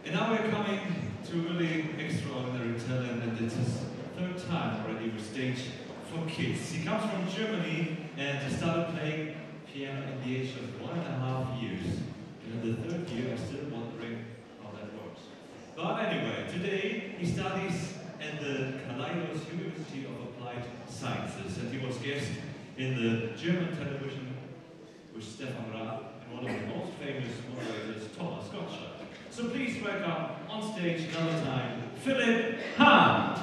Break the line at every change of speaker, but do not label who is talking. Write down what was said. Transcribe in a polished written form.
And now we're coming to really extraordinary talent, and it's his third time already with stage for kids. He comes from Germany and he started playing piano at the age of 1.5 years. And in the third year, I'm still wondering how that works. But anyway, today he studies at the University of Applied Sciences, and he was guest in the German television with Stefan Raab and one of the most famous moderators, Thomas Gottschalk. So please welcome on stage another time, Philipp Hahn.